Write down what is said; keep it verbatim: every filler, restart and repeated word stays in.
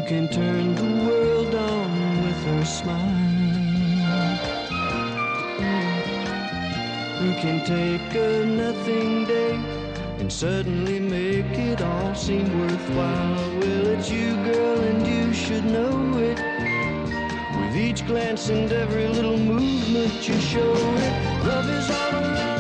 can turn the world on with her smile, who can take a nothing day and suddenly make it all seem worthwhile. Well, it's you, girl, and you should know it. With each glance and every little movement you show it, love is all around.